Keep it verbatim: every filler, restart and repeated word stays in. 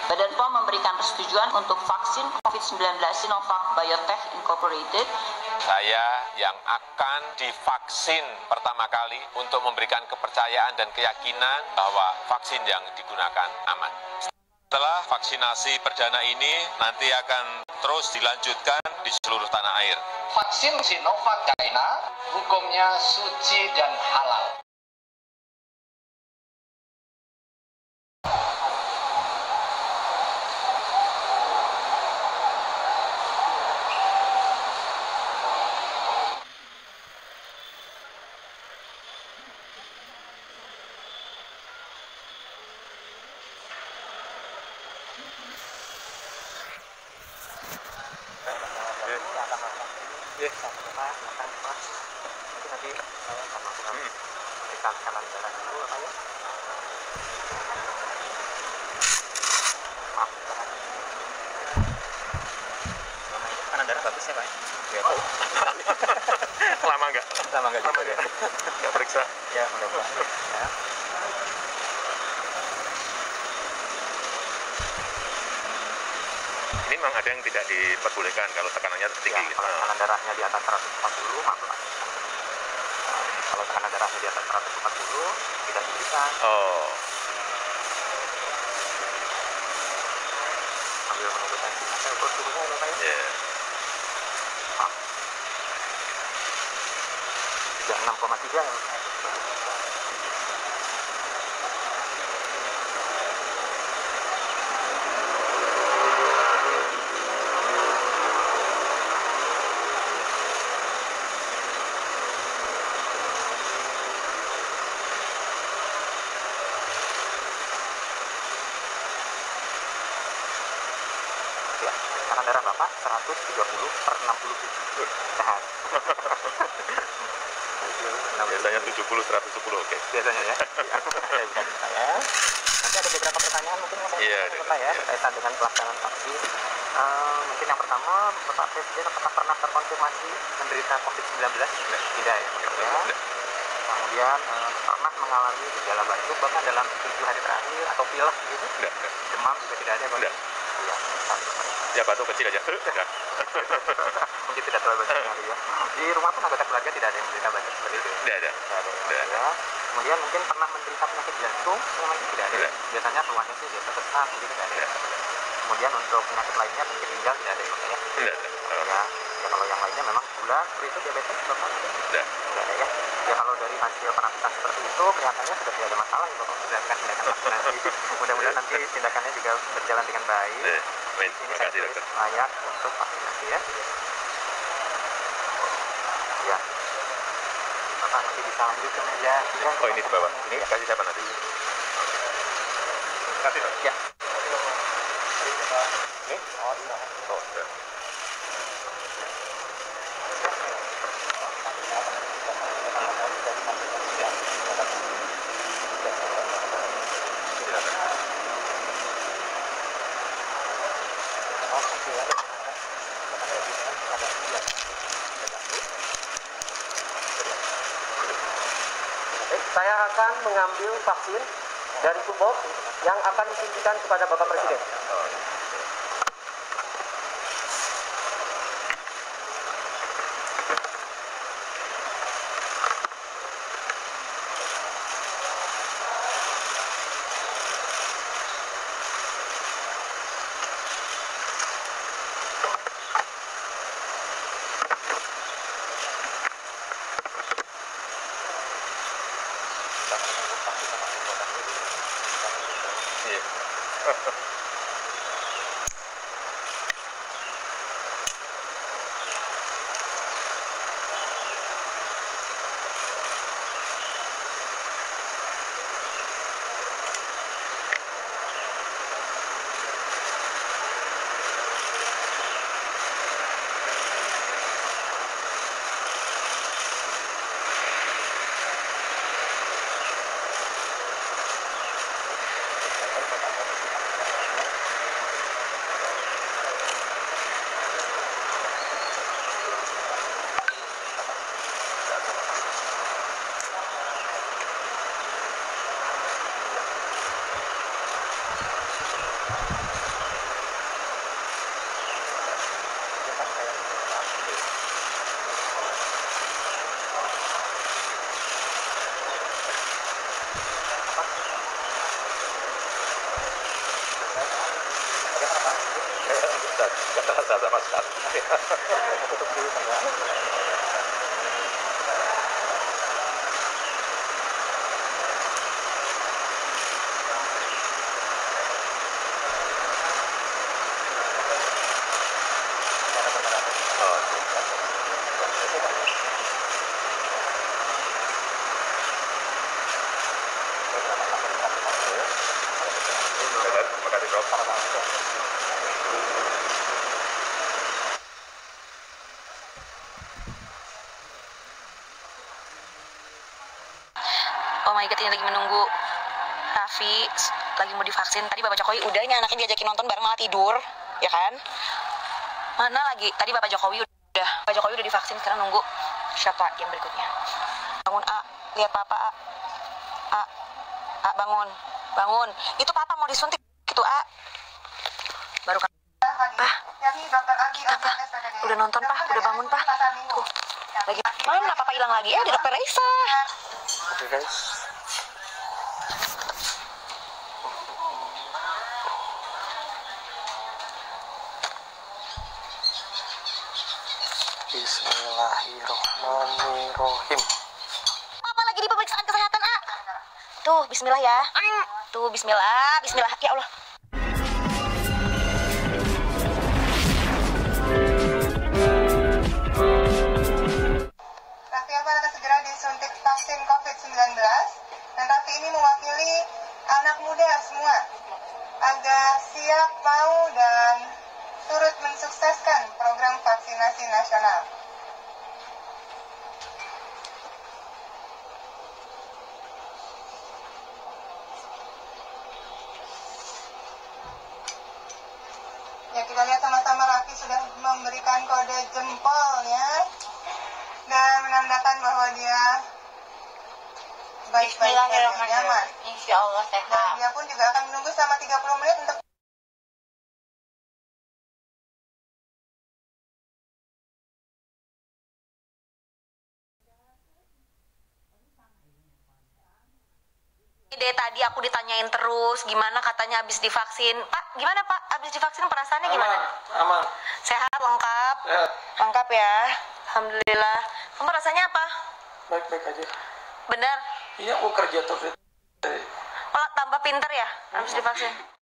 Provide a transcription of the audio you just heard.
Badan P O M memberikan persetujuan untuk vaksin COVID sembilan belas Sinovac Biotech Incorporated. Saya yang akan divaksin pertama kali untuk memberikan kepercayaan dan keyakinan bahwa vaksin yang digunakan aman. Setelah vaksinasi perdana ini nanti akan terus dilanjutkan di seluruh tanah air. Vaksin Sinovac China hukumnya suci dan halal. Nanti saya akan lakukan pemeriksaan tekanan darah dulu, apa ya? Maaf, tekanan darah bagusnya, Pak? Nggak tahu. Lama nggak? Lama nggak juga ya? Nggak periksa? Ya, mudah-mudahan. Ya. Ini memang ada yang tidak diperbolehkan kalau tekanannya tinggi. Ya, kalau tekanan darahnya di atas seratus empat puluh, masuk. Kalau tekanan darahnya di atas seratus empat puluh, tidak diberikan. Oh. Sambil menunggu tensi, saya ukur suhunya ya, Pak ya? Yeah. tiga puluh enam koma tiga ya. Tekanan darah Bapak seratus tiga puluh per enam puluh tujuh. Sehat. Biasanya tujuh puluh, seratus sepuluh, oke. Okay. Biasanya ya. Saya bisa saya. Nanti ada beberapa pertanyaan mungkin yang saya yeah, ingin ya berkaitan dengan pelaksanaan vaksin. Uh, mungkin yang pertama, Bapak Presiden apakah pernah terkonfirmasi menderita COVID sembilan belas? Tidak, tidak ya. Ya. Kemudian uh, pernah mengalami gejala batuk bahkan dalam tujuh hari terakhir atau pilek gitu? Tidak, tidak. Demam juga tidak ada, Pak? Tidak. Ya, ya batuk kecil aja. Mungkin tidak terlalu banyak sekali ya. Di rumah pun anggota keluarga tidak ada yang menderita batuk seperti itu? Tidak ada. Tidak ada. Tidak ada. Ya. Kemudian mungkin pernah menderita penyakit jantung? Memang tidak ada. Tidak. Biasanya keluhannya sih biasa sesak, jadi tidak ada. Tidak. Kemudian untuk penyakit lainnya, penyakit ginjal tidak ada ya? Tidak ada. Ya. Ya kalau yang lainnya memang gula, seperti itu diabetes, Bapak? Tidak. Tidak ada ya. Ya kalau dari hasil penampilan seperti itu kelihatannya sudah tidak ada masalah ya Bapak melakukan tindakan vaksinasi. Mudah-mudahan nanti tindakannya juga berjalan dengan baik. Eh, baik. Ini Terima saya kasih, tulis dokter. layak untuk vaksinasi ya. Ya. Bapak nanti bisa lanjut ke meja tiga. Oh ini di bawah. Ini kasih siapa nanti? Kasih dok. Ya. Ini? Oh iya. Oh iya. Saya akan mengambil vaksin dari tubuh yang akan disuntikan kepada Bapak Presiden. Tutup dulu enggak? Oh my god, ini lagi menunggu Raffi lagi mau divaksin. Tadi Bapak Jokowi udah, ini anaknya diajakin nonton bareng malah tidur, ya kan? Mana lagi? Tadi Bapak Jokowi udah, Bapak Jokowi udah divaksin, sekarang nunggu siapa yang berikutnya. Bangun A, lihat Papa A. A, A bangun, bangun. Itu Papa mau disuntik, itu A. Baru kan? Pak, kita Pak, udah nonton Pak, udah bangun Pak. Tuh, lagi mana Papa hilang lagi? Eh, ada Dokter Raisa. Oke guys. Bismillahirrahmanirrahim. Apa lagi di pemeriksaan kesehatan, A? Tuh, bismillah ya. Tuh, bismillah, bismillah. Ya Allah. Raffi Ahmad akan segera disuntik vaksin covid sembilan belas dan Raffi ini mewakili anak muda semua agar siap, mau, dan turut mensukseskan program vaksinasi nasional. Ya, kita lihat sama-sama Raffi sudah memberikan kode jempolnya dan menandakan bahwa dia baik-baik saja, nyaman. Insya Allah Dan sehat. dia pun juga akan menunggu selama tiga puluh menit untuk Deh, tadi aku ditanyain terus gimana katanya habis divaksin. Pak, gimana Pak? Habis divaksin perasaannya gimana? Aman. Sehat, lengkap? Sehat. Lengkap ya. Alhamdulillah. Kamu rasanya apa? Baik-baik aja. Benar? Iya, aku kerja terus. Oh, tambah pinter ya habis divaksin?